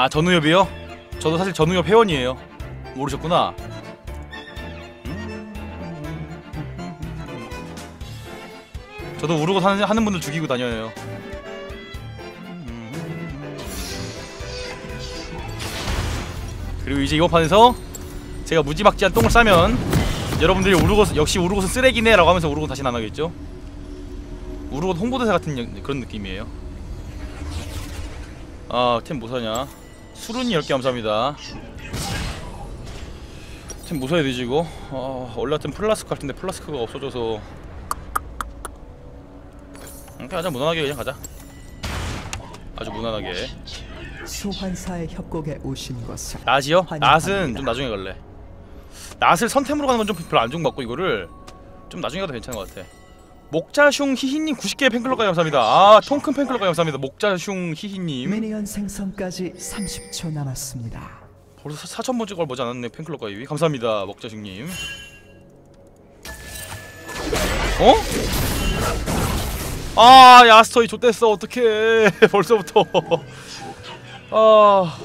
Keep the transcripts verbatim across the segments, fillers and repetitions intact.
아 전우엽이요? 저도 사실 전우엽 회원이에요. 모르셨구나. 저도 우르고 하는, 하는 분들 죽이고 다녀요. 그리고 이제 이번 판에서 제가 무지막지한 똥을 싸면 여러분들이 우르고 역시 우르고는 쓰레기네 라고 하면서 우르고 다시 안 하겠죠? 우르고 홍보대사 같은 그런 느낌이에요. 아 템 뭐사냐. 수룬이 열 개 감사합니다. 템 뭐사야 되지 이거? 어, 원래 같은 플라스크 같은데 플라스크가 없어져서 그냥 가자. 무난하게 그냥 가자. 아주 무난하게. 소환사의 협곡에 오신 것을 낫이요? 환영합니다. 낫은 좀 나중에 갈래. 낫을 선템으로 가는 건 좀 별로 안 좋은 것 같고 이거를 좀 나중에 가도 괜찮은 것 같아. 목자슝 히히님 구십 개 팬클럽까지 감사합니다. 아 통큰 팬클럽까지 감사합니다. 목자슝 히히님. 미니언 생성까지 삼십 초 남았습니다. 벌써 사천 번 찍을 머지 않았네. 팬클럽까지 감사합니다. 목자슝님. 어? 아 야스터이 좆됐어. 어떡해. 벌써부터. 아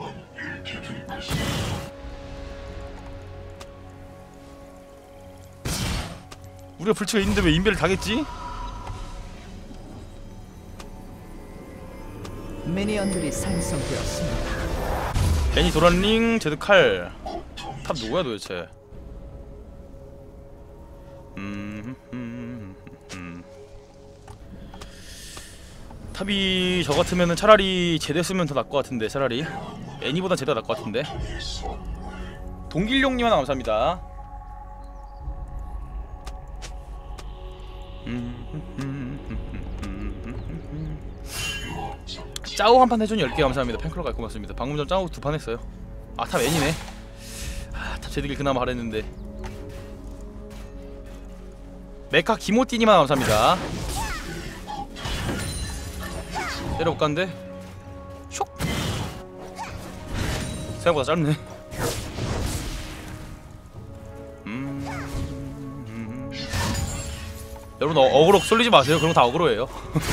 우리가 불치가 있는데 왜 인베를 당했지? 미니언들이 생성되었습니다. 베니 도란링 제드 칼. 탑 누구야 도대체? 음, 음, 음. 탑이 저 같으면은 차라리 제드 쓰면 더 나을 것 같은데 차라리 애니보다 제드가 나을 것 같은데. 동길용님 하나 감사합니다. 짜오 한 판 해준 열 개 감사합니다. 팬클럽 갈 고맙습니다. 방금 전 짜오 두 판 했어요. 아 탑 애니네. 아 탑 제드길 그나마 하랬는데. 메카 기모띠님 하나 감사합니다. 때려볼까 한데? 쇽! 생각보다 짧네. 음... 음... 여러분 어, 어그로 쏠리지 마세요. 그런 거 다 어그로예요.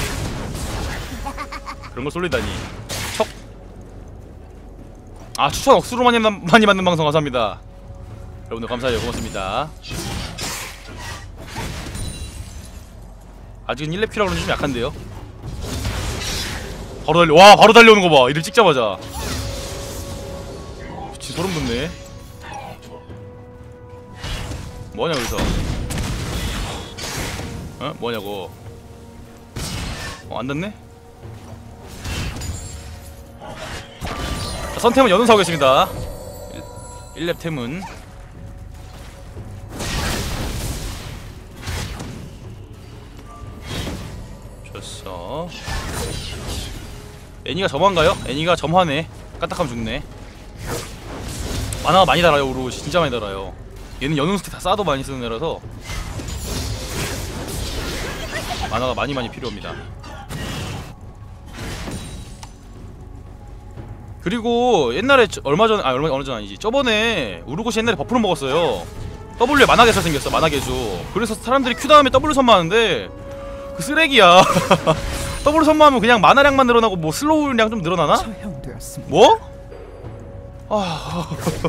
그런 걸 쏠리다니. 척! 아 추천 억수로 많이, 많이 받는 방송 감사합니다. 여러분들 감사해요. 고맙습니다. 아직은 일 렙 킬라고는 좀 약한데요. 바로 달려. 와 바로 달려오는 거 봐. 이를 찍자마자. 진짜 소름 돋네. 뭐냐 여기서. 어? 뭐냐고. 어 안 닿네? 자, 선템은 연운 사오겠습니다. 일 렙 템은 좋았어. 애니가 점화인가요? 애니가 점화네. 까딱하면 죽네. 만화가 많이 달아요. 우루 진짜 많이 달아요. 얘는 연운 스택 다 쌓아도 많이 쓰는 애라서 만화가 많이 많이 필요합니다. 그리고 옛날에 저, 얼마 전에 아 얼마 어느 전 아니지 저번에 우르고시 옛날에 버프를 먹었어요. W에 만화개수 생겼어. 만화개수. 그래서 사람들이 Q 다음에 W 선마하는데 그 쓰레기야. W 선마하면 그냥 만화량만 늘어나고 뭐 슬로우량 좀 늘어나나? 처형되었습니다. 뭐? 아,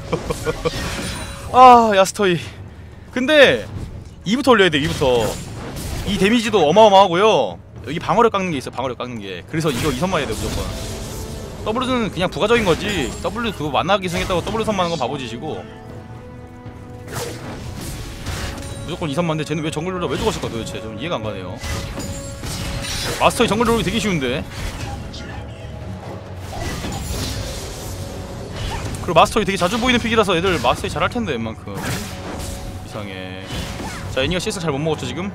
아 야스터이. 근데 이부터 올려야 돼. 이부터 이 데미지도 어마어마하고요. 여기 방어력 깎는 게 있어. 방어력 깎는 게. 그래서 이거 이 선마해야 돼 무조건. W는 그냥 부가적인 거지. W 그거 만화 기생했다고 W 선마하는 건 바보짓이고. 무조건 이 선마인데 쟤는 왜 정글로라 왜 죽었을까 도대체. 좀 이해가 안 가네요. 마스터의 정글 롤이 되게 쉬운데. 그리고 마스터이 되게 자주 보이는 픽이라서 애들 마스터이 잘할 텐데 웬만큼. 이상해. 자 애니가 씨에스 잘 못 먹었죠 지금.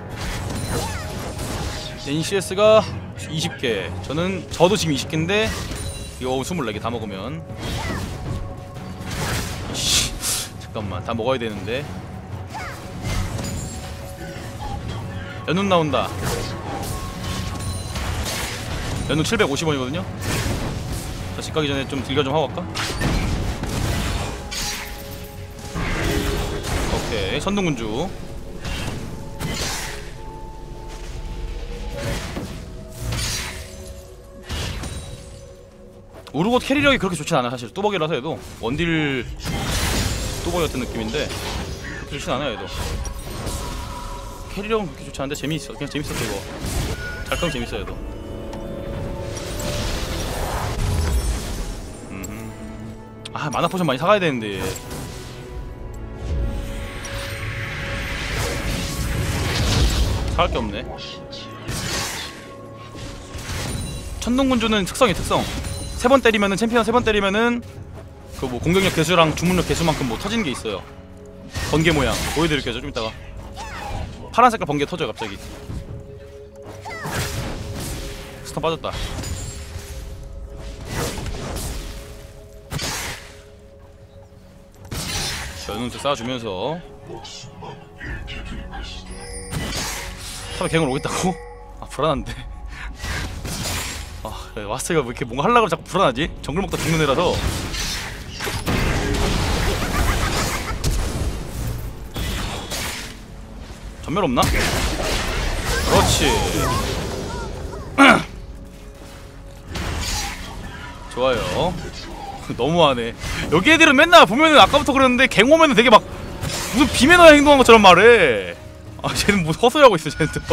애니 씨에스가 이십 개. 저는 저도 지금 이십 개인데 이거 스물네 개 다 먹으면. 이씨 잠깐만 다 먹어야 되는데. 연운 나온다. 연운 칠백오십 원이거든요. 자 집 가기 전에 좀 딜가 좀 하고 갈까? 오케이 선동군주. 우르고 캐리력이 그렇게 좋진 않아요 사실. 뚜벅이라서 해도 원딜 뚜벅이 같은 느낌인데 그렇게 좋진 않아요 얘도. 캐리력은 그렇게 좋지 않은데 재미있어. 그냥 재밌었어 이거. 잘 크면 재밌어 얘도. 음흠. 아 마나 포션 많이 사가야 되는데. 사갈 게 없네. 천둥군주는 특성이 특성. 세 번 때리면은 챔피언 세 번 때리면은 그 뭐 공격력 개수랑 주문력 개수만큼 뭐 터지는 게 있어요. 번개 모양 보여드릴게요 좀 이따가. 파란 색깔 번개 터져요 갑자기. 스턴 빠졌다. 연운색 쌓아주면서 탑에 갱을 오겠다고? 아 불안한데. 아 그래, 와스가 왜 이렇게 뭔가 하려고 자꾸 불안하지? 정글 먹다 죽는 애라서. 전멸 없나? 그렇지. 좋아요. 너무하네. 여기 애들은 맨날 보면은 아까부터 그랬는데 갱 오면은 되게 막 무슨 비매너 행동한 것처럼 말해. 아 쟤는 뭐 헛소리하고 있어 쟤는 또.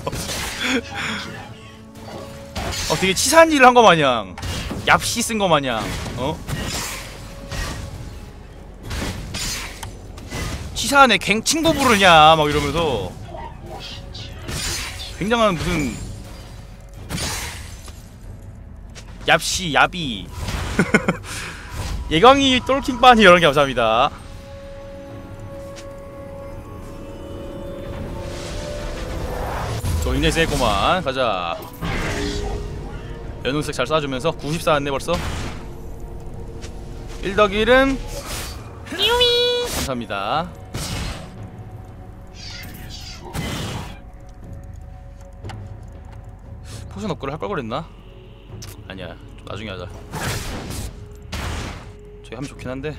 어 되게 치사한 일을 한 거 마냥 얍시 쓴 거 마냥 어? 치사한 애 갱 친구 부르냐 막 이러면서 굉장한 무슨 얍시 야비. 예광이 똘킹반이 여러 개 감사합니다. 저 굉장히 세구만. 가자. 연운색 잘 쏴주면서 구십사 왔네 벌써. 일 더하기 일은 감사합니다. 포션 업그레이드 할 걸 그랬나? 아니야 좀 나중에 하자. 저기 하면 좋긴 한데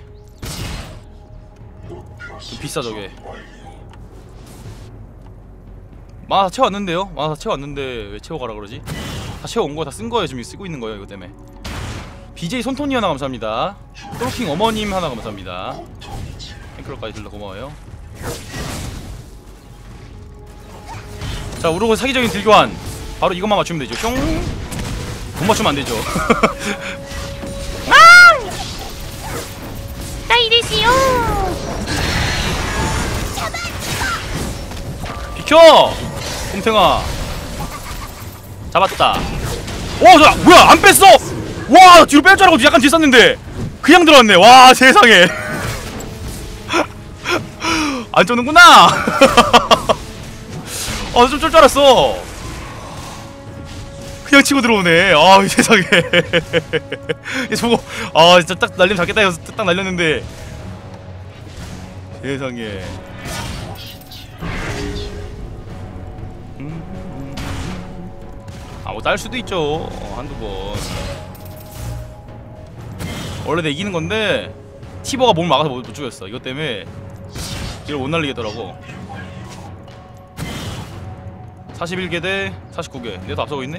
좀 비싸 저게. 마나 다 채웠는데요? 마나 다 채웠는데 왜 채워가라 그러지? 다 채워온 거야. 다 쓴 거예요. 지금 쓰고 있는 거예요 이거 때문에. 비제이 손토니 하나 감사합니다. 똘킹 어머님 하나 감사합니다. 탱크로까지 들러 고마워요. 자 우르고 사기적인 딜교환. 바로 이것만 맞추면 되죠. 뿅. 못 맞추면 안 되죠. 나이데시요. 비켜! 곰탱아 잡았다. 오! 저 뭐야 안 뺐어! 와 뒤로 뺄 줄 알고 약간 뒤에 쌌는데 그냥 들어왔네. 와 세상에. 안 쩌는구나. 아 좀 쫄 줄 알았어. 그냥 치고 들어오네. 아 세상에. 저거 아 진짜 딱 날리면 잡겠다 해서 딱 날렸는데 세상에. 아 뭐 딸 수도 있죠. 어, 한두 번. 원래 내 이기는 건데 티버가 몸을 막아서 못, 못 죽였어. 이것 때문에 이걸 못 날리겠더라고. 사십일 개 대 사십구 개. 내가 더 앞서고 있네.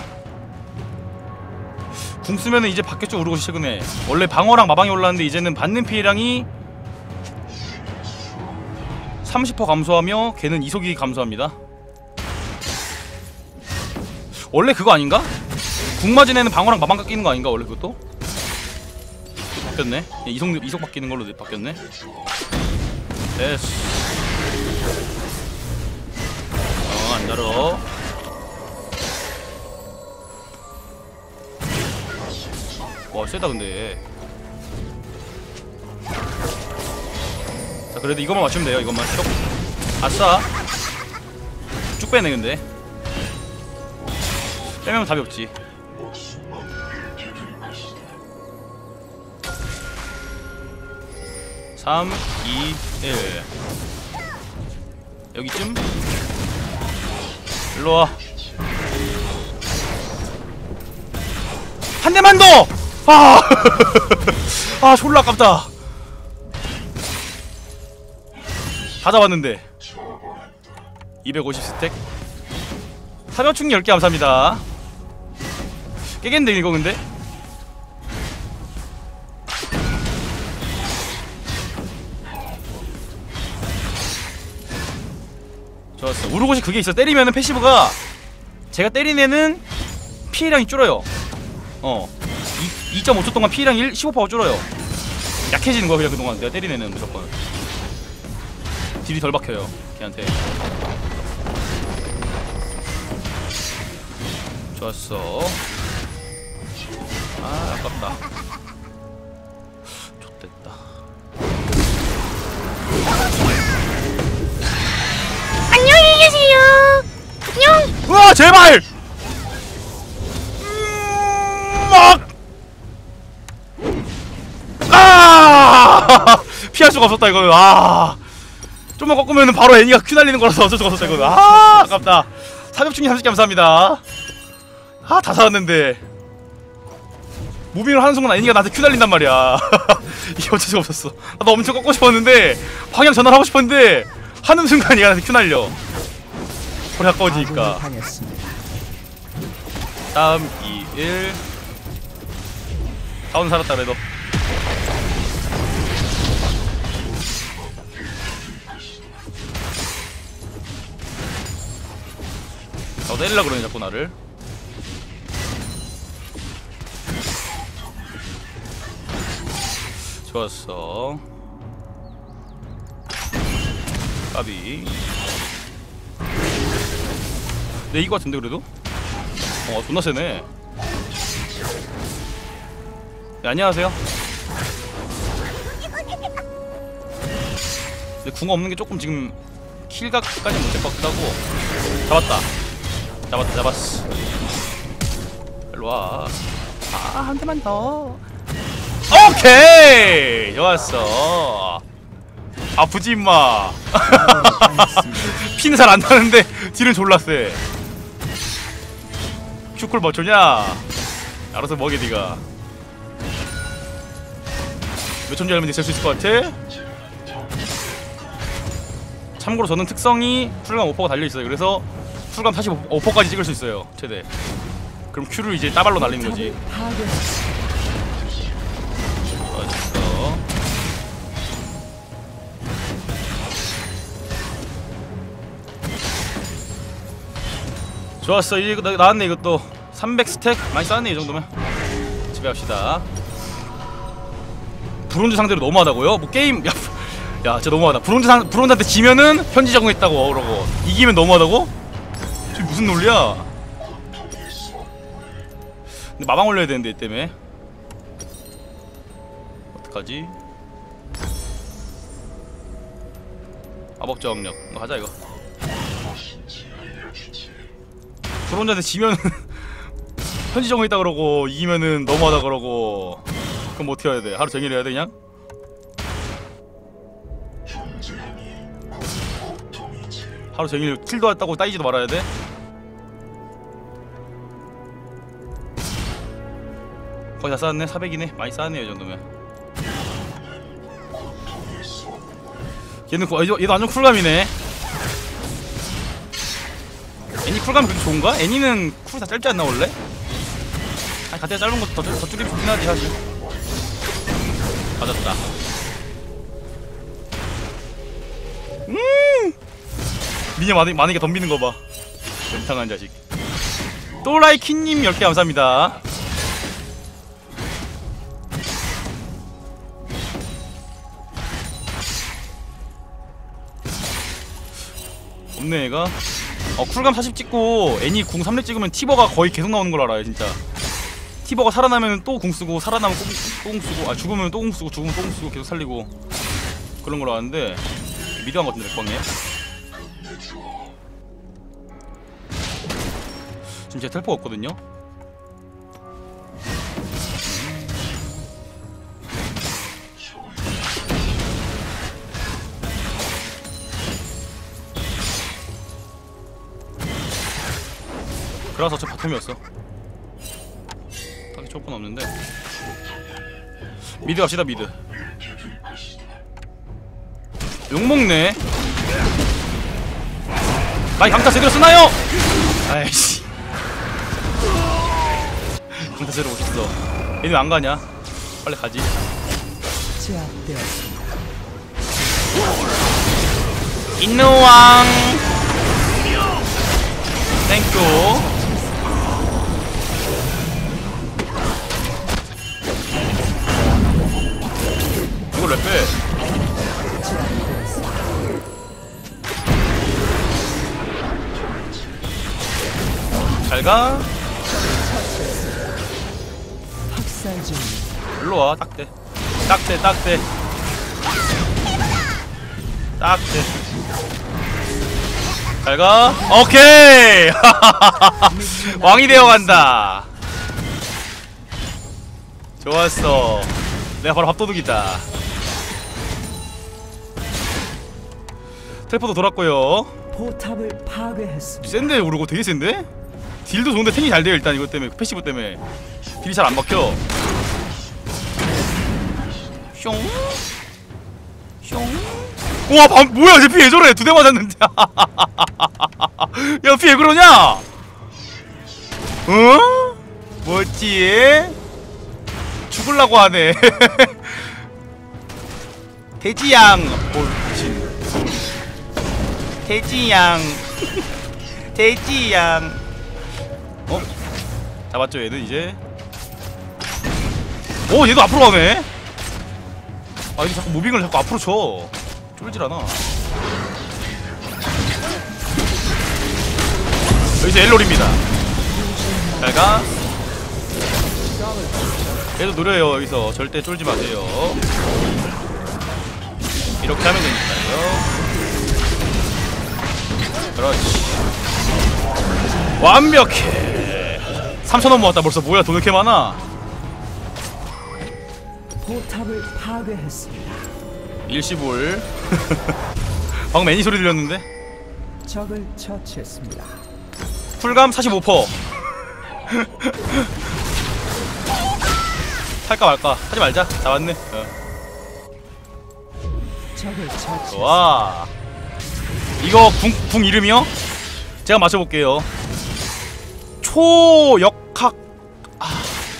궁 쓰면은 이제 바뀌었죠 우르고시 최근에. 원래 방어랑 마방이 올랐는데 이제는 받는 피해량이 삼십 퍼센트 감소하며 걔는 이속이 감소합니다. 원래 그거 아닌가? 궁 맞은 애는 방어랑 마방 깎이는 거 아닌가 원래 그것도? 바뀌었네. 이속 이속 바뀌는 걸로 바뀌었네. 됐어. 어, 안 달어. 와 세다 근데. 자 그래도 이것만 맞추면 돼요. 이것만 쭉. 아싸. 쭉 빼네 근데. 빼면 답이 없지. 삼, 이, 일. 여기쯤? 일로와. 한 대만 더! 아! 아, 졸라 아깝다. 다 잡았는데. 이백오십 스택. 사면충 열 개 감사합니다. 깨겠는데, 이거 근데? 좋았어. 우르고시 그게 있어. 때리면은 패시브가 제가 때린 애는 피해량이 줄어요. 어 이 점 오 초 동안 피해량 십오 퍼센트 줄어요. 약해지는 거야 그냥 그동안 내가 때린 애는 무조건. 딜이 덜 박혀요 걔한테. 좋았어. 아 아깝다. 좋됐다. 안녕히 계세요. 안녕. 우와 제발. 음, 막. 아 피할 수가 없었다 이거는. 아 좀만 꺾으면은 바로 애니가 큐 날리는 거라서 어쩔 수가 없었다 이거는. 아 아깝다. 사벽충님 삼십 개 감사합니다. 아 다 살았는데 무빙을 하는 순간 애니가 나한테 큐 날린단 말이야. 이게 어쩔 수가 없었어. 나도 엄청 꺾고 싶었는데 방향 전환을 하고 싶었는데 하는 순간 얘가 나한테 큐 날려. 거리 가까워지니까. 아군이 당했습니다. 삼, 이, 일. 다운 살았다 그래도. 어 때리려고 그러네 자꾸 나를. 좋았어. 까비. 네 이거 같은데 그래도? 어 존나 세네. 네, 안녕하세요. 근데 궁 없는 게 조금 지금 킬각까지 못될 것 같기도 하고. 잡았다. 잡았다 잡았어. 일로와. 아 한 대만 더. 오케이 좋았어. 아프지 임마. 피는 잘 안 나는데 딜은 졸라 세. 큐콜 뭐 좋냐? 알아서 먹여 니가. 몇 천 줄 알면 될 수 있을 것 같아? 참고로 저는 특성이 쿨감 오 퍼센트가 달려있어요. 그래서 쿨감 사십오 퍼센트까지 찍을 수 있어요 최대. 그럼 큐를 이제 따발로 날리는 거지. 멋있어. 좋았어. 이제 나, 나왔네 이것도. 삼백 스택 많이 쌓았네 이 정도면. 집에 갑시다. 브론즈 상대로 너무하다고요? 뭐 게임 야, 야 진짜 너무하다. 브론즈 상 브론즈한테 지면은 현지 적응했다고 그러고 이기면 너무하다고? 지금 무슨 논리야? 근데 마방 올려야 되는데 이 때문에 어떡하지? 마법 저항력 이거 하자 이거. 브론즈한테 지면은 현지 적응했다 그러고 이기면은 너무하다 그러고. 그럼 뭐 어떻게 해야 돼? 하루 종일 해야 돼 그냥? 하루 종일 킬도 했다고 따이지도 말아야 돼? 거의 다 쌓았네? 사백이네? 많이 쌓았네요 이 정도면. 얘는 얘도, 얘도 완전 쿨감이네. 애니 쿨감이 그렇게 좋은가? 애니는 쿨 다 짧지 않나 원래? 아니 가뜩 짧은 것도 더, 더 줄이면 좋긴 하지 사실. 맞았다. 음 미녀 많이, 많으니까 덤비는 거 봐. 이상한 자식. 또라이키님 열 개 감사합니다. 없네 얘가. 어 쿨감 사십 찍고 애니 궁 삼 렙 찍으면 티버가 거의 계속 나오는 걸 알아요 진짜. 티버가 살아나면 또 궁 쓰고 살아나면 또 궁 쓰고 아 죽으면 또 궁 쓰고 죽으면 또 궁 쓰고 계속 살리고 그런 걸 아는데 미드한 것 같은데 맥방에. 지금 제 텔포가 없거든요. 그래서 저 바텀이었어. 딱히 조건 없는데. 미드 갑시다 미드. 욕먹네. 나이 강타 제대로 쓰나요? 아이씨. 강타 제대로 오셨어. 얘는 안 가냐? 빨리 가지. 제압되었습니다. 인누왕 땡큐. 이걸 왜 빼? 잘가. 학살 중. 일로와. 딱대 딱대 딱대 딱대. 잘가. 오케이. 왕이 되어간다. 좋았어. 내가 바로 밥도둑이다. 텔포도 돌았고요. 포탑을 파괴했습니다. 센데 우르고 되게 센데? 딜도 좋은데 탱이 잘 돼요. 일단 이것 때문에 패시브 때문에 딜이 잘 안 막혀. 숑 숑. 우와 방 뭐야 쟤 피 왜 저래? 두 대 맞았는데. 야 피 왜 그러냐? 어? 뭐지? 죽을라고 하네. 돼지양. 어 미친. 돼지양. 돼지양. 어? 잡았죠 얘는 이제. 오 얘도 앞으로 가네. 아 이게 자꾸 무빙을 자꾸 앞으로 쳐. 쫄질 않아. 여기서 엘롤입니다. 잘가. 얘도 노려요. 여기서 절대 쫄지 마세요. 이렇게 하면 되니까요. 그렇지. 완벽해. 삼천 원 모았다 벌써. 뭐야 돈 왜 이렇게 많아. 포탑을 파괴했습니다. 일시불. 방금 애니 소리 들렸는데. 적을 처치했습니다. 쿨감 사십오 퍼센트. 탈까 말까 하지 말자. 잡았네. 어. 적을 처치. 좋아. 이거 궁, 궁 이름이요? 제가 맞춰볼게요. 초역학. 아.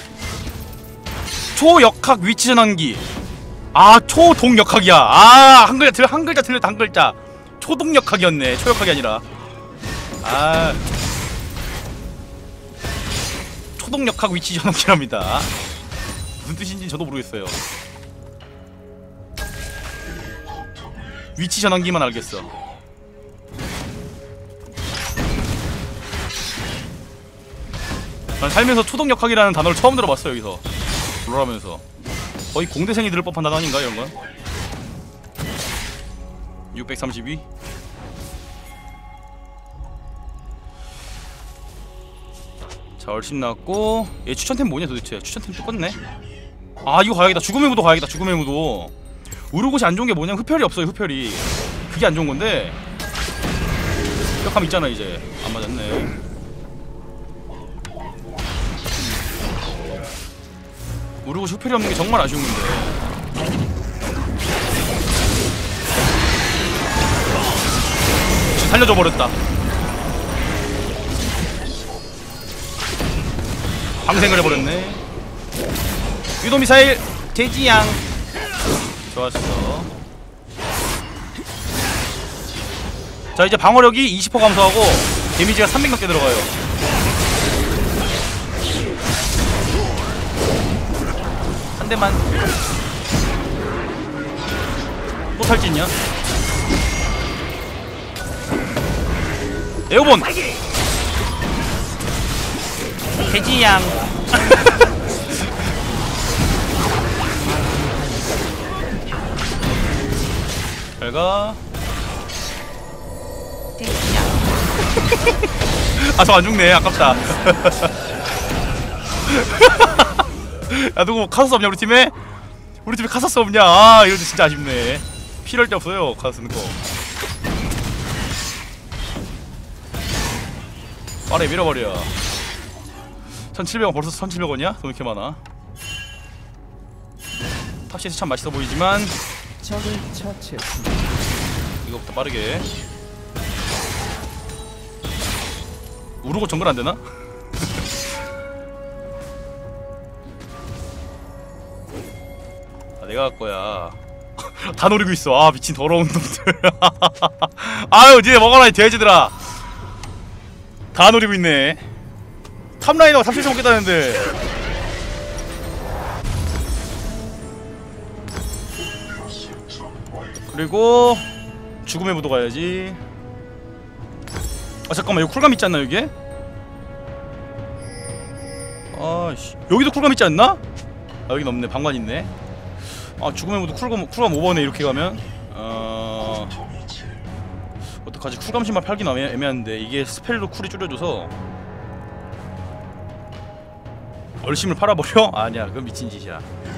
초역학 위치 전환기. 아 초동역학이야. 아 한 글자 틀려. 한 글자 틀렸다. 한 글자. 초동역학이었네. 초역학이 아니라. 아 초동역학 위치 전환기랍니다. 무슨 뜻인지 저도 모르겠어요. 위치 전환기만 알겠어. 난 살면서 초동역학이라는 단어를 처음 들어봤어. 여기서 롤하면서 거의 공대생이 들을 법한 단어 아닌가 이런건? 육백삼십이. 자 얼씬 나왔고. 얘 추천템 뭐냐 도대체. 추천템 똑같네. 아 이거 가야겠다. 죽음의 무도 가야겠다. 죽음의 무도. 우르곳이 안 좋은 게 뭐냐면 흡혈이 없어요. 흡혈이 그게 안 좋은 건데 흡혈감 있잖아. 이제 안 맞았네. 우르곳이 흡혈이 없는 게 정말 아쉬운 건데. 살려줘 버렸다. 방생을 해버렸네. 유도 미사일 돼지양. 좋았어. 자 이제 방어력이 이십 퍼센트 감소하고 데미지가 삼백 넘게 들어가요. 한 대만. 또 탈진이야? 에어본 돼지양. 잘가. 돼지양. 아 저 안 죽네. 아깝다. 야 누구 카서스 없냐 우리 팀에? 우리 팀에 카서스 없냐? 아 이거 진짜 아쉽네. 필요할 데 없어요 카서스 쓰는 거. 빠르게 밀어버려. 천칠백 원. 벌써 천칠백 원이야? 돈 이렇게 많아. 탑시에서 참 맛있어 보이지만 적을 처치했습니다. 이거부터 빠르게. 우르고 정글 안 되나? 아 내가 할 거야. 다 노리고 있어. 아 미친 더러운 놈들. 아유 니네 먹어라 이 돼지들아. 다 노리고 있네. 탑라이너가 탑실수 먹겠다는데. 그리고 죽음의 무도 가야지. 아 잠깐만, 여기 쿨감 있지 않나 여기에? 아씨, 여기도 쿨감 있지 않나? 아 여긴 없네. 방관 있네. 아 죽음의 무도 쿨감 쿨감 오 번에 이렇게 가면 어... 어떡하지? 쿨감 신발 팔긴 애매, 애매한데 이게 스펠로 쿨이 줄여줘서 얼심을 팔아버려? 아니야, 그건 미친 짓이야.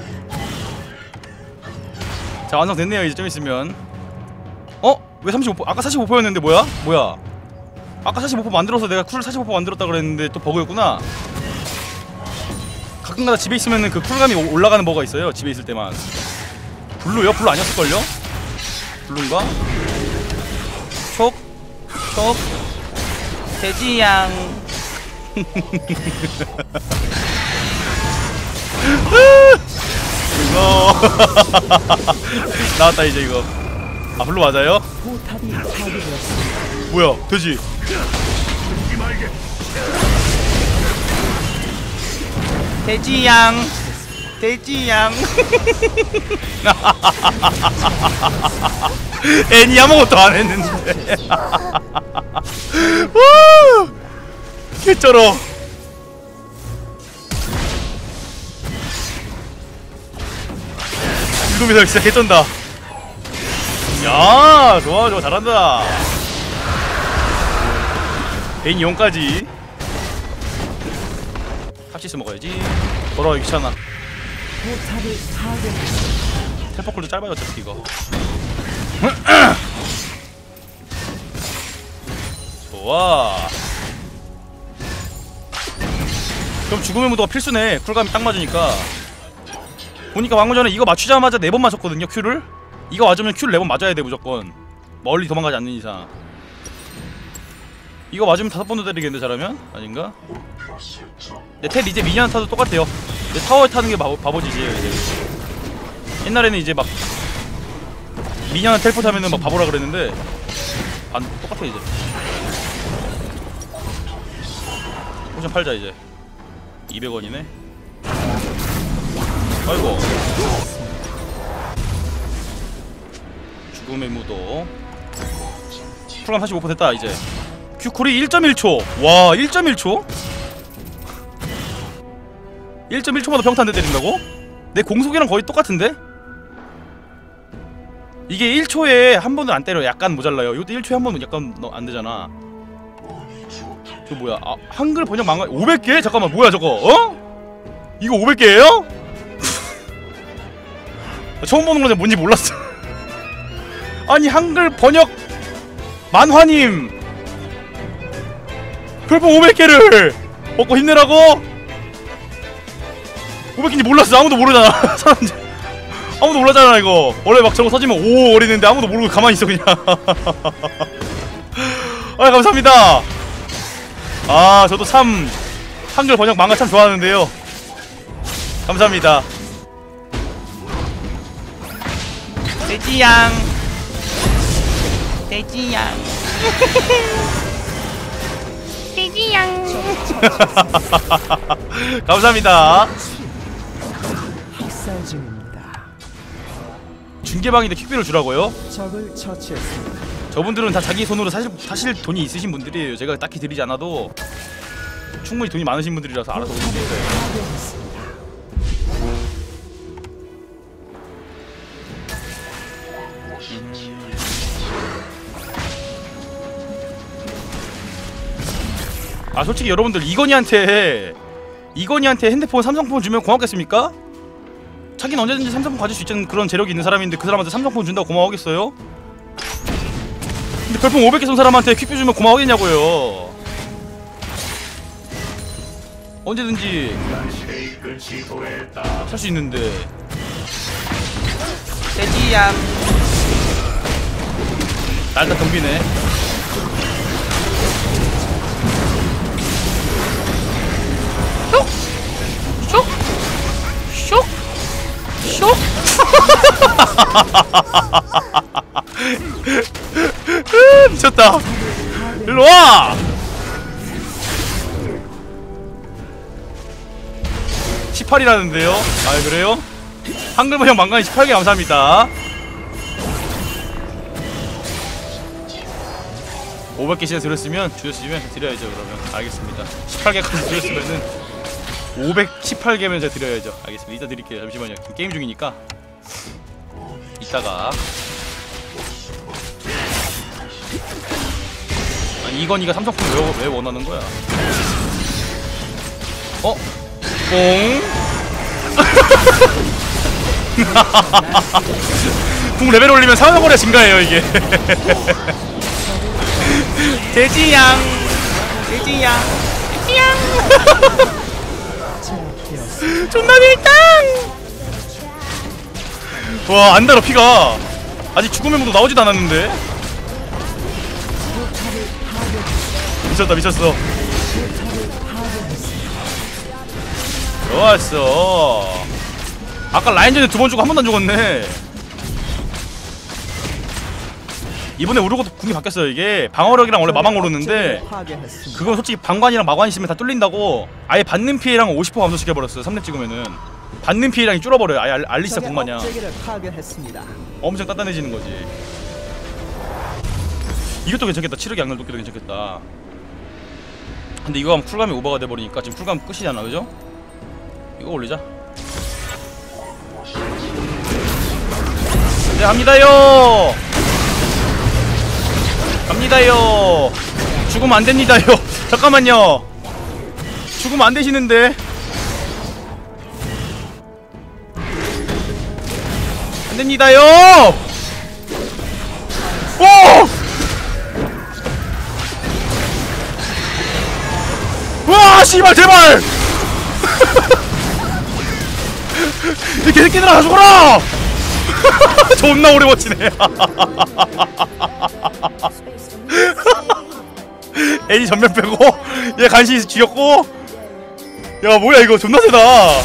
자, 완성됐네요. 이제 좀 있으면. 어? 왜 삼십오 퍼? 아까 사십오 퍼였는데 뭐야? 뭐야? 아까 사십오 퍼 만들어서 내가 쿨 사십오 퍼 만들었다 그랬는데 또 버그였구나. 가끔가다 집에 있으면은 그 쿨감이 올라가는 버그가 있어요. 집에 있을 때만. 블루요? 블루 아니었을걸요? 블루인가? 촉, 촉, 돼지양. 이거 나왔다 이제 이거. 아 블루 맞아요? 포탑이 파괴되었습니다. 뭐야? 돼지. 돼지양. 돼지양. 애니 아무것도 안 했는데. 개쩔어. 일곱이서 진짜 개쩐다. 야, 좋아 좋아, 잘한다. 애니 용까지. 탑시스 먹어야지. 돌아가기 귀찮아. 포탑을 파괴했습니다. 텔포쿨도 짧아요 어차피 이거. 좋아. 그럼 죽음의 무도가 필수네. 쿨감이 딱 맞으니까. 보니까 방금 전에 이거 맞추자마자 네 번 맞췄거든요. 큐를. 이거 맞으면 큐를 네 번 맞아야 돼 무조건. 멀리 도망가지 않는 이상. 이거 맞으면 다섯 번도 때리겠는데 잘하면? 아닌가? 네, 텔 이제 미니언 타도 똑같아요. 네, 타워에 타는 게 바보, 바보지지 이제. 옛날에는 이제 막 미니언 텔포 타면은 막 바보라 그랬는데 안 똑같아 이제. 포션 팔자 이제. 이백 원이네. 아이고. 죽음의 무도. 쿨감 사십오 퍼센트 됐다 이제. 큐쿨이 일 점 일 초. 와, 일 점 일 초? 일 점 일 초마다 평탄대 때린다고? 내 공속이랑 거의 똑같은데? 이게 일 초에 한 번은 안 때려. 약간 모자라요. 이것도 일 초에 한 번은 약간 안 되잖아. 저 뭐야? 아, 한글 번역 망가. 오백 개? 잠깐만, 뭐야 저거? 어? 이거 오백 개예요? 처음 보는 건데 뭔지 몰랐어. 아니, 한글 번역 만화님 별풍 오백 개를 먹고 힘내라고? 오백 개인지 몰랐어. 아무도 모르잖아. 아무도 몰랐잖아 이거. 원래 막 저거 써지면 오 거리는데 아무도 모르고 가만히 있어 그냥. 아, 감사합니다. 아, 저도 참 한글 번역 망가 참 좋아하는데요. 감사합니다. 돼지양. 돼지양. 돼지양. 감사합니다. 학살 중입니다. 중계방인데 킥비를 주라고요? 적을 처치했습니다. 저분들은 다 자기 손으로 사실, 사실 돈이 있으신 분들이에요. 제가 딱히 드리지 않아도 충분히 돈이 많으신 분들이라서 알아서 오는 게 있어요. 파괴했습니다. 아, 솔직히 여러분들 이건희한테 이건희한테 핸드폰 삼성폰 주면 고맙겠습니까? 자기는 언제든지 삼성폰 가질 수 있는 그런 재력이 있는 사람인데 그 사람한테 삼성폰 준다고 고마워하겠어요? 근데 별풍 오백 개 쏜 사람한테 퀵뷰 주면 고마워하겠냐고요. 언제든지 살 수 있는데. 돼지양. 날다 덤비네. 슉! 슉! 슉! 미쳤다. 일로와! 십팔이라는데요. 아 그래요? 한글 번역 망간이 십팔 개 감사합니다. 오백 개 시간 들었으면 주셨으면 드려야죠. 그러면 알겠습니다. 십팔 개까지 드렸으면은 오백십팔 개면 제가 드려야죠. 알겠습니다. 이따 드릴게요. 잠시만요. 게임 중이니까 이따가. 아니 이건이가 삼성폰 왜, 왜 원하는 거야? 어? 뽕? 궁 레벨 올리면 사용거리가 증가해요 이게. 돼지양 돼지양 돼지양 존나 밀당. 와 안달아 피가. 아직 죽음의 무도 나오지도 않았는데. 미쳤다 미쳤어. 좋았어. 아까 라인전에 두 번 주고 한 번도 안 죽었네. 이번에 우르고도 궁이 바뀌었어요. 이게 방어력이랑 원래 마방 오르는데 그건 솔직히 방관이랑 마관 있으면 다 뚫린다고 아예 받는 피해랑 오십 퍼센트 감소시켜버렸어요. 삼 렙 찍으면은 받는 피해량이 줄어버려요. 아예 알리스타 궁마냥 엄청 단단해지는 거지. 이것도 괜찮겠다. 치르기 양날 도끼도 괜찮겠다. 근데 이거 하면 쿨감이 오버가 돼버리니까 지금 쿨감 끝이잖아 그죠? 이거 올리자. 네 갑니다요. 갑니다요. 죽으면 안 됩니다요. 잠깐만요. 죽으면 안 되시는데. 안 됩니다요. 오! 와, 씨발 제발. 이 개새끼들아 다 죽어라. 존나 오래 버티네. 애니 전면 빼고 얘 간신히 죽였고. 야 뭐야 이거 존나 세다.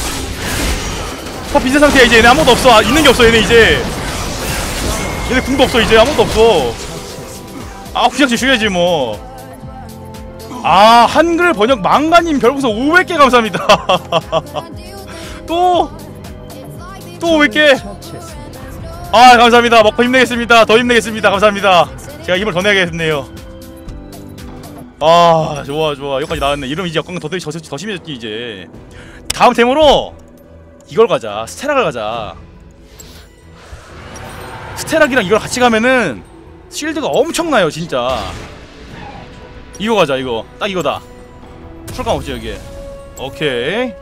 어 빈세 상태야 이제. 얘네 아무것도 없어. 아, 있는 게 없어 얘네 이제. 얘네 궁도 없어 이제. 아무것도 없어. 아 그냥 죽여야지 뭐. 아 한글 번역 망가님 별풍선 오백 개 감사합니다. 또 또 오백 개. 아 감사합니다. 먹고 힘내겠습니다. 더 힘내겠습니다. 감사합니다. 제가 힘을 더 내야겠네요. 아 좋아 좋아. 여기까지 나왔네. 이러면 이제 역광 더, 더, 더, 더 심해졌지 이제. 다음 템으로 이걸 가자. 스테락을 가자. 스테락이랑 이걸 같이 가면은 실드가 엄청나요 진짜. 이거 가자. 이거 딱 이거다. 풀감 없지 여기에. 오케이.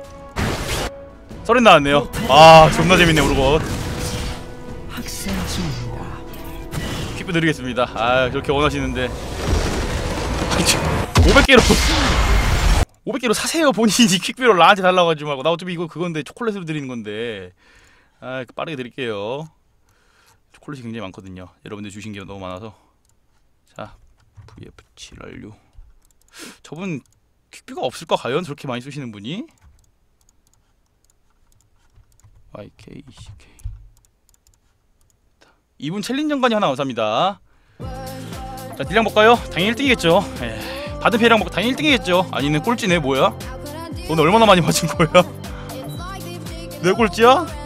서린 나왔네요. 아 존나 재밌네 우르고. 학생 중입니다. 퀵뷰 드리겠습니다. 아 그렇게 원하시는데 오백 개로 오백 개로 사세요. 본인이 퀵뷰로 나한테 달라고 하지 말고. 나 어차피 이거 그건데 초콜릿으로 드리는 건데. 아 빠르게 드릴게요. 초콜릿이 굉장히 많거든요. 여러분들 주신 게 너무 많아서. 자 브이에프 칠 알유. 저분 퀵뷰가 없을까 과연? 저렇게 많이 쓰시는 분이? 와이케이 이씨케이. 이분 챌린지 정관이 하나 감사합니다. 자 딜량 볼까요? 당연히 일 등이겠죠. 에이, 받은 피해량 먹고 당연히 일 등이겠죠. 아니는 꼴찌네 뭐야? 넌 얼마나 많이 맞은 거야? 내 꼴찌야?